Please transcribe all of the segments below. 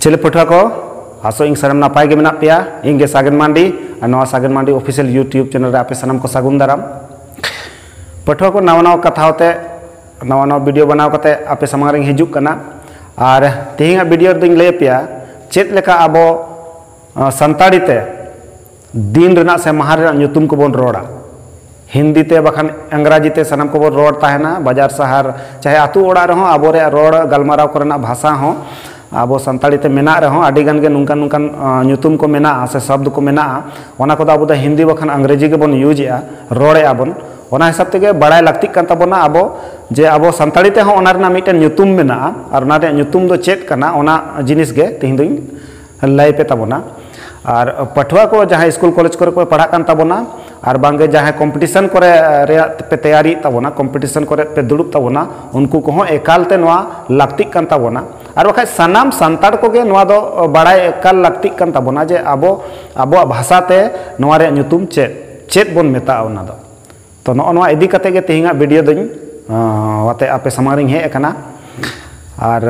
चले पठुआ को आसो इन सानम नापाय गे मेना पेया इंगे सागन मांडी और नवा Sagan Mandi official YouTube channel रे आपे सानम को सागुन दाराम पठुआ को नवा नवा कथा होते नवा नवा वीडियो बनाव कते आपे समांग रे हिजुक कना और तेहिंगा वीडियो दिन लay पेया चेत लेका आबो संताड़ी ते दिन रना से माह रे nyutum को बोन रोड़ा हिंदी ते बखान अंग्रेजी ते सानम को बोन रोड़ ताहेना बाजार शहर चाहे आतु ओड़ा रहो आबो रे रोड़ गलमाराव करना भाषा हो आबो संताड़ी ते मेना रहो आडी गान गे नुनकान नुनकान nyutum को मेना से शब्द को मेना ओना को आबो द हिंदी बखान अंग्रेजी के बोन यूज या रोड़े आबोन ओना हिसाब ते बड़ाय लागती कान ताबोना आबो जे आबो संताड़ी ते हो ओना रना मिटन nyutum मेना और ओना रे nyutum दो चेत कना ओना जिनिस गे तिहिं दुई लय पे ताबोना और पठुआ को जहाँ स्कूल कॉलेज को पढ़ा कान ताबोना और बांगे जहाँ कंपटीशन करे पे तैयारी ताबोना कंपटीशन करे पे दुड़ुब ताबोना उनको को एकालते नवा लागती कान ताबोना और बखा सानाम संताड़ को गे नवा दो बड़ाय एकाल लागती कान ताबोना जे आबो आबो भाषा ते नवा रे nyutum चेत बोन मेता ओना दो तो नवा इदी कते गे तेहिंगा वीडियो दुñ वाते आपे समारिंग हे एकना और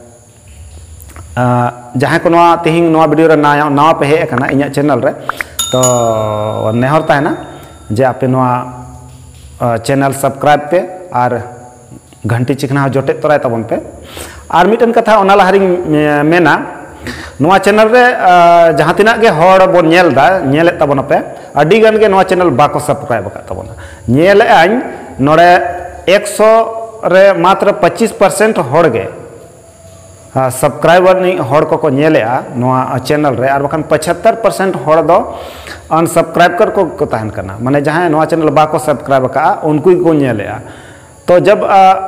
जहाँ को नवा तेहिंग नवा वीडियो रे नवा पे हे एकना इኛ चैनल रे तो नेहर ताहेना जे आपे नवा चैनल सब्सक्राइब पे और घंटी चिकना जोटे तोराय ताबन पे और मिटन कथा ओना लहारिंग मेना नवा चैनल रे जहाँ तिना गे हर बोन नेलदा नेले ताबन पे अडी गान गे नवा चैनल बाको सब्सक्राइब का ताबना नेले आइन नोडे 100 रे मात्र 25% हर गे सब्सक्राइबर नहीं हर को नेलेआ नवा चैनल रे और बखान 75% हर दो अनसब्सक्राइब कर को ताहन कना माने जहाँ नवा चैनल बाको सब्सक्राइब का उनको को नेलेआ तो जब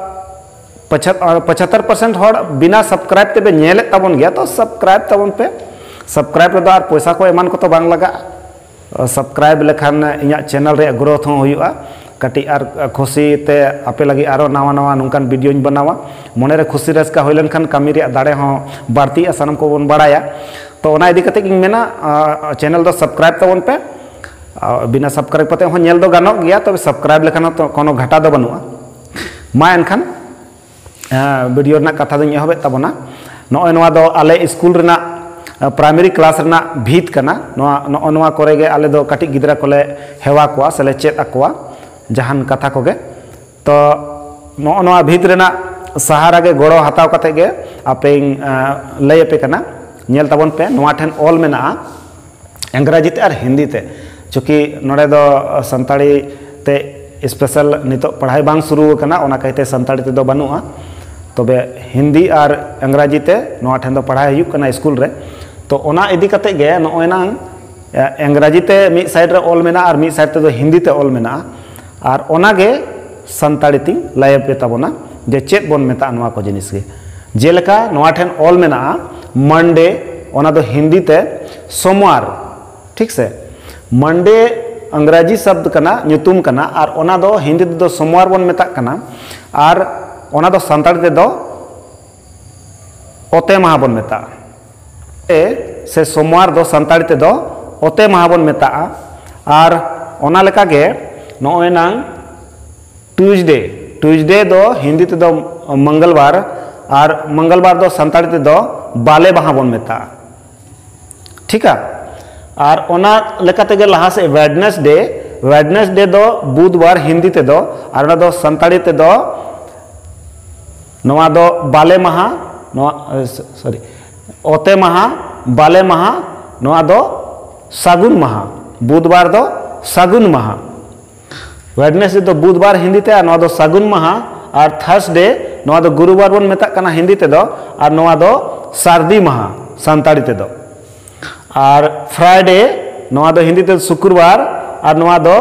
75% हर बिना सब्सक्राइब ते बे नेले तबन गया तो सब्सक्राइब तबन पे सब्सक्राइब रे और पैसा को एमान को तो बांग लगा सब्सक्राइब लेखान इኛ चैनल रे ग्रोथ हो हुआ कटी और खुशी ते आपे लगी आरो नवा नवा नुनकान वीडियो बनावा मने रे खुशी रस्का होय लेनखान कामी रे दाड़े हो बाड़ती सानम को बोन बाड़ाया तो ओना इदी कते गिन मेना चैनल दो सब्सक्राइब तबन पे बिना सब्सक्राइब पते हो नेल दो गानो गया तो सब्सक्राइब लेखान तो कोनो घाटा दो बनुआ मा एनखान वीडियो रना कथा दो एहबे तबना नय नवा दो आले स्कूल रना प्राइमरी क्लास रना भीत कना नवा नवा करे गे आले दो कटी गिदरा कोले हेवा कोआ सेले चेत अकोआ जहान कथा को गे तो नवा भीत रेना सहारा गे गोड़ो हताव कते गे आपे लय पे कना नेल ताबन पे नवा ठेन ऑल मेना अंग्रेजी ते और हिंदी ते चूँकि नोडे दो संताड़ी ते स्पेशल नितो पढ़ाई बांग शुरू कना ओना कहते संताड़ी ते दो बनुआ तबे हिंदी और अंग्रेजी ते नवा ठेन दो पढ़ाई हुई कना स्कूल रे तो ओना इदी कते गे नोय ना अंग्रेजी ते मिड साइड रे ऑल मेना और मिड साइड ते दो हिंदी ते ऑल मेना और ओनागे संताड़ी ती लय पे ताबोना जे चेत बोन मेता नवा को जिनिस गे जेलका नवा ठेन ऑल मेना मंडे ओना दो हिंदी ते सोमवार ठीक से मंडे अंग्रेजी शब्द कना nyutum कना और ओना दो हिंदी दो सोमवार बोन मेता कना और ओना दो संताड़ी ते दो ओते माह बोन मेता से सोमवार दो संताड़ी ते दो ओते माह बोन मेता और ओना लेका गे नोय नांग ट्यूसडे दो हिंदी ते दो मंगलवार और मंगलवार दो संताड़ी ते दो बाले माह बोन मेता ठीक है और ओना लेकाते गे लहा से वेडनेसडे दो बुधवार हिंदी ते दो और ओना दो संताड़ी ते दो नवा दो बाले माह नवा सॉरी ओते माह बाले माह नवा दो सागुन माह बुधवार दो सागुन माह वेडनेसडे दो बुधवार हिंदी ते और नवा दो सागुन माह और थर्सडे नवा दो गुरुवार बोन मेता कना हिंदी ते दो और नवा दो सारदी माह संताड़ी ते दो और फ्राइडे नवा दो हिंदी ते शुक्रवार और नवा दो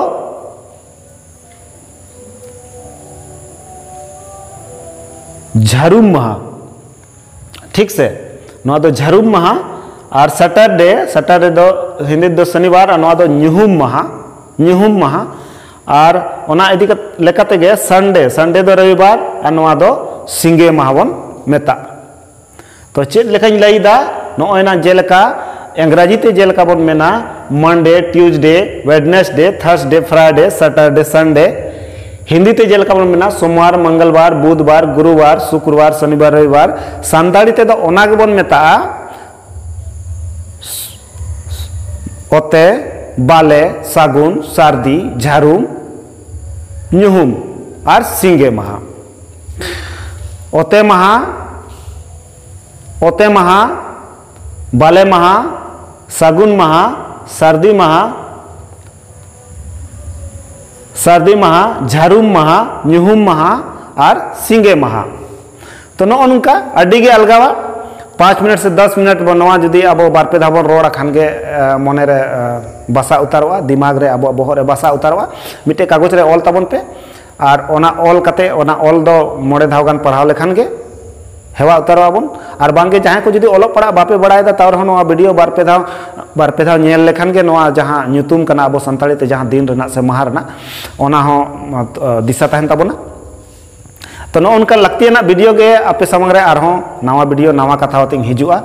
झारुम माह ठीक से नवा दो झारुम माह और सैटरडे दो हिंदी दो शनिवार और नवा दो ᱧᱩᱦᱩᱢ माह और ओना इदी लेकाते गे संडे दो रविवार और नवा दो सिंगे माह बोन मेता तो चेत लेखाñ लैदा नोय ना जेलका अंग्रेजी ते जेलका बोन मेना Monday Tuesday Wednesday Thursday Friday Saturday Sunday Hindi ते जेलका बोन मेना सोमवार मंगलवार बुधवार गुरुवार शुक्रवार शनिवार रविवार संताड़ी ते दो ओना गे बोन मेता ᱚᱛᱮ, ᱵᱟᱞᱮ, ᱥᱟᱹᱜᱩᱱ, ᱥᱟᱹᱨᱫᱤ, ᱡᱷᱟᱹᱨᱩᱢ, ᱧᱩᱦᱩᱢ ᱟᱨ ᱥᱤᱸᱜᱮ ᱢᱟᱦᱟ। ᱚᱛᱮ ᱢᱟᱦᱟ, ᱵᱟᱞᱮ ᱢᱟᱦᱟ, ᱥᱟᱹᱜᱩᱱ ᱢᱟᱦᱟ, ᱥᱟᱹᱨᱫᱤ ᱢᱟᱦᱟ, ᱡᱷᱟᱹᱨᱩᱢ ᱢᱟᱦᱟ, ᱧᱩᱦᱩᱢ ᱢᱟᱦᱟ और सिंगे महा। तो नो नौका अडिगे अलगावा 5 मिनट से 10 मिनट बनवा जुदी अब बारपे धाव बन रोड़ा खान के मने रे बसा उतारवा दिमाग रे अब बोहर रे बसा उतारवा मिटे कागज रे ऑल तबन पे और ओना ऑल कते ओना ऑल दो मोड़े धाव गान पढ़ाव लेखान के हेवा उतारवा बन और बांगे जहां को जुदी ऑल पढ़ा बापे बड़ाय दा तावर हनो वीडियो बारपे धाव नेल लेखान के नोआ जहां ᱧᱩᱛᱩᱢ कना अब संताली ते जहां दिन रना से माह रना ओना हो दिशा तहन तबना। तो नो उनका लगती वीडियो के आपे समंग रे आरहों नवा वीडियो नवा कथा होते हिजुआ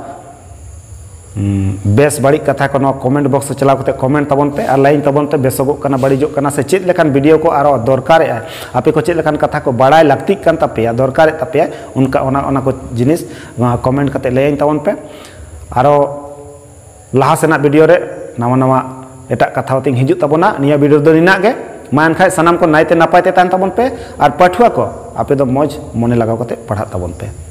बेस बड़ी कथा को नो कमेंट बॉक्स चलाव करते कमेंट तबन पे और लाइन तबन पे बेसगो कना बड़ीजो कना से चेत लेखान वीडियो को आरो दरकार है आपे को चेत लेखान कथा को बड़ाय लगती कान तपेया दरकार तपेया उनका ओना को जिनिस कमेंट करते लाइन तबन पे आरो लाहा सेना वीडियो रे नवा नवा एटा कथा होते हिजु तबना निया वीडियो दो निना गे मान खाय सनाम को नाइते नापायते तान तबन पे और पठुआ को आपे दो मौज मने लगाव कते पढ़ा तबन पे।